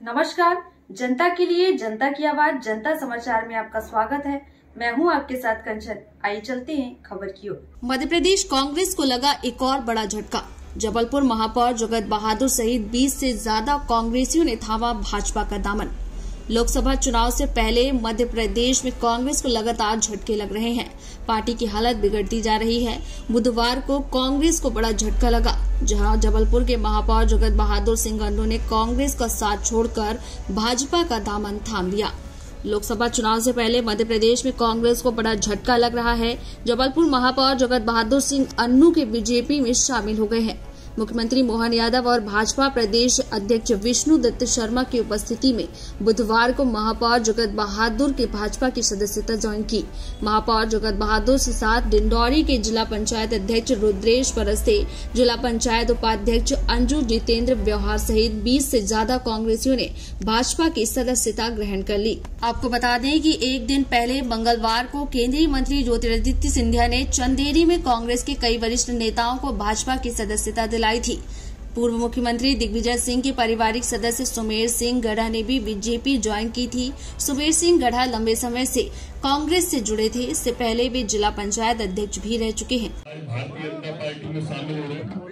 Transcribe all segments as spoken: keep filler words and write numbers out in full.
नमस्कार, जनता के लिए जनता की आवाज जनता समाचार में आपका स्वागत है। मैं हूं आपके साथ कंचन। आइए चलते हैं खबर की ओर। मध्य प्रदेश कांग्रेस को लगा एक और बड़ा झटका। जबलपुर महापौर जगत बहादुर सहित बीस से ज्यादा कांग्रेसियों ने थामा भाजपा का दामन। लोकसभा चुनाव से पहले मध्य प्रदेश में कांग्रेस को लगातार झटके लग रहे हैं। पार्टी की हालत बिगड़ती जा रही है। बुधवार को कांग्रेस को बड़ा झटका लगा, जहां जबलपुर के महापौर जगत बहादुर सिंह अन्नू ने कांग्रेस का साथ छोड़कर भाजपा का दामन थाम लिया। लोकसभा चुनाव से पहले मध्य प्रदेश में कांग्रेस को बड़ा झटका लग रहा है। जबलपुर महापौर जगत बहादुर सिंह अन्नू के बीजेपी में शामिल हो गए हैं। मुख्यमंत्री मोहन यादव और भाजपा प्रदेश अध्यक्ष विष्णु दत्त शर्मा की उपस्थिति में बुधवार को महापौर जगत बहादुर के भाजपा की सदस्यता ज्वाइन की। महापौर जगत बहादुर के साथ डिंडौरी के जिला पंचायत अध्यक्ष रुद्रेश परस्ते, जिला पंचायत उपाध्यक्ष अंजू जितेंद्र व्यवहार सहित बीस से ज्यादा कांग्रेसियों ने भाजपा की सदस्यता ग्रहण कर ली। आपको बता दें कि एक दिन पहले मंगलवार को केंद्रीय मंत्री ज्योतिरादित्य सिंधिया ने चंदेरी में कांग्रेस के कई वरिष्ठ नेताओं को भाजपा की सदस्यता दिलाई थी। पूर्व मुख्यमंत्री दिग्विजय सिंह के पारिवारिक सदस्य सुमेर सिंह गढ़ा ने भी बीजेपी ज्वाइन की थी। सुमेर सिंह गढ़ा लंबे समय से कांग्रेस से जुड़े थे। इससे पहले वे जिला पंचायत अध्यक्ष भी रह चुके हैं। भारतीय जनता पार्टी में शामिल हो रहे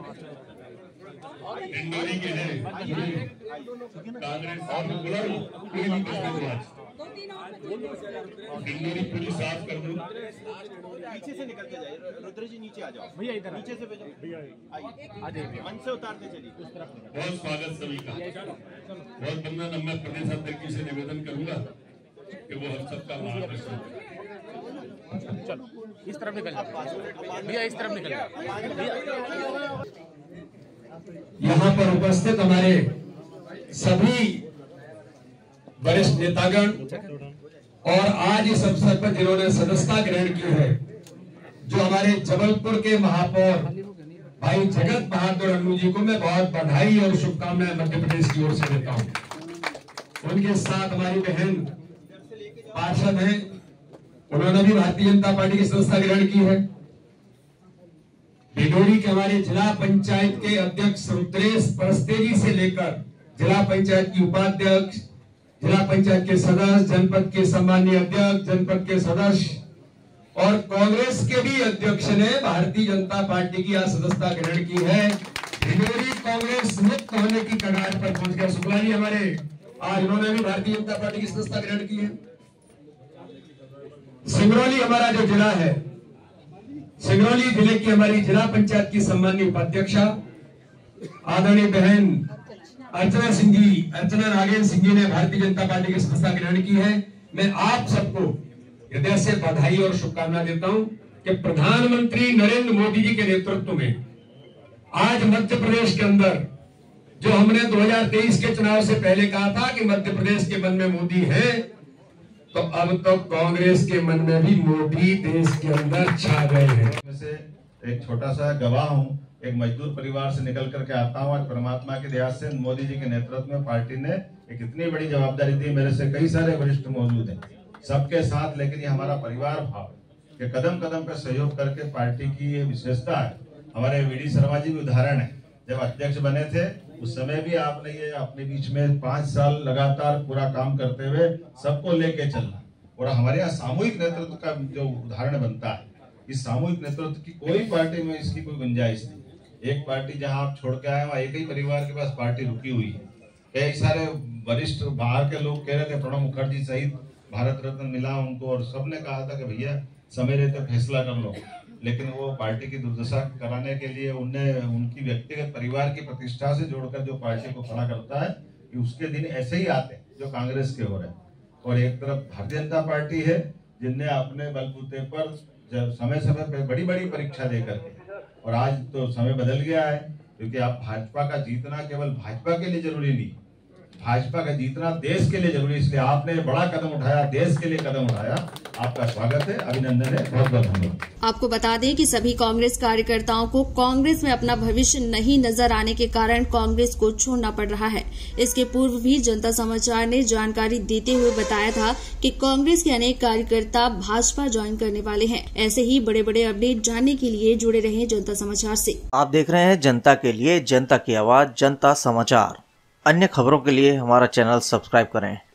इंदौरी के हैं कांग्रेस और इंदौरी पुलिस साफ कर दो। पीछे से निकल के जाइए, रुद्र जी नीचे आ जाओ भैया, इधर नीचे से भेजो भैया, आइए मंच से उतारते चलिए। बहुत स्वागत सभी का। बहुत धन्यवाद। मैं प्रदेश अध्यक्ष से निवेदन करूंगा कि वो हम सबका मार्गदर्शन करें। चलो इस तरफ निकल जाओ भैया, इस तरफ निकल जाओ। यहाँ पर उपस्थित हमारे सभी वरिष्ठ नेतागण और आज इस अवसर पर जिन्होंने सदस्यता ग्रहण की है, जो हमारे जबलपुर के महापौर भाई जगत बहादुर अन्नू जी को मैं बहुत बधाई और शुभकामनाएं मध्य प्रदेश की ओर से देता हूं। उनके साथ हमारी बहन पार्षद हैं, उन्होंने भी भारतीय जनता पार्टी की सदस्यता ग्रहण की है। डिंडौरी के हमारे जिला पंचायत के अध्यक्ष रुद्रेश परस्ते जी से लेकर जिला पंचायत की उपाध्यक्ष, जिला पंचायत के सदस्य, जनपद के सम्मानीय अध्यक्ष, जनपद के सदस्य और कांग्रेस के भी अध्यक्ष ने भारतीय जनता पार्टी की आज सदस्यता ग्रहण की है। डिंडौरी कांग्रेस मुक्त होने की कगार पर पहुंच गया। शुक्ला जी हमारे आज उन्होंने भी भारतीय जनता पार्टी की सदस्यता ग्रहण की है। सिंगरौली हमारा जो जिला है, सिंगरौली जिले की हमारी जिला पंचायत की सम्मानीय उपाध्यक्षा आदरणीय बहन अर्चना सिंह जी, अर्चना नागेंद्र सिंह जी ने भारतीय जनता पार्टी की सदस्यता ग्रहण की है। मैं आप सबको हृदय से बधाई और शुभकामना देता हूं कि प्रधानमंत्री नरेंद्र मोदी जी के नेतृत्व में आज मध्य प्रदेश के अंदर, जो हमने दो हज़ार तेईस के चुनाव से पहले कहा था कि मध्य प्रदेश के मन में मोदी है, तो अब तो कांग्रेस के मन में भी मोदी देश के अंदर छा गए हैं। में से एक छोटा सा गवाह हूँ, एक मजदूर परिवार से निकल करके आता हूँ। आज परमात्मा के दया से मोदी जी के नेतृत्व में पार्टी ने एक इतनी बड़ी जवाबदारी दी। मेरे से कई सारे वरिष्ठ मौजूद हैं सबके साथ, लेकिन ये हमारा परिवार भाव के कदम कदम पर सहयोग करके पार्टी की ये विशेषता है। हमारे वी डी शर्मा जी भी उदाहरण है। जब अध्यक्ष बने थे उस समय भी आपने ये अपने बीच में पांच साल लगातार पूरा काम करते हुए सबको लेके चलना, और हमारे यहाँ सामूहिक नेतृत्व का जो उदाहरण बनता है, इस सामूहिक नेतृत्व की कोई पार्टी में इसकी कोई गुंजाइश नहीं। एक पार्टी जहां आप छोड़ के आए वहां एक ही परिवार के पास पार्टी रुकी हुई है। कई सारे वरिष्ठ बाहर के लोग कह रहे थे, प्रणब मुखर्जी सहित भारत रत्न मिला उनको, और सबने कहा था कि भैया समय रहते फैसला कर लो, लेकिन वो पार्टी की दुर्दशा कराने के लिए उनने उनकी व्यक्तिगत परिवार की प्रतिष्ठा से जोड़कर जो पार्टी को खड़ा करता है, कि उसके दिन ऐसे ही आते जो कांग्रेस के हो रहे हैं। और एक तरफ भारतीय जनता पार्टी है जिनने अपने बलबूते पर जब समय समय पर बड़ी बड़ी परीक्षा देकर के, और आज तो समय बदल गया है, क्योंकि आप भाजपा का जीतना केवल भाजपा के लिए जरूरी नहीं, भाजपा का जीतना देश के लिए जरूरी। इसलिए आपने बड़ा कदम उठाया, देश के लिए कदम उठाया, आपका स्वागत है, अभिनंदन है, बहुत बहुत धन्यवाद। आपको बता दें कि सभी कांग्रेस कार्यकर्ताओं को कांग्रेस में अपना भविष्य नहीं नजर आने के कारण कांग्रेस को छोड़ना पड़ रहा है। इसके पूर्व भी जनता समाचार ने जानकारी देते हुए बताया था कि कांग्रेस के अनेक कार्यकर्ता भाजपा ज्वाइन करने वाले हैं। ऐसे ही बड़े बड़े अपडेट जानने के लिए जुड़े रहें जनता समाचार से। आप देख रहे हैं जनता के लिए जनता की आवाज जनता समाचार। अन्य खबरों के लिए हमारा चैनल सब्सक्राइब करें।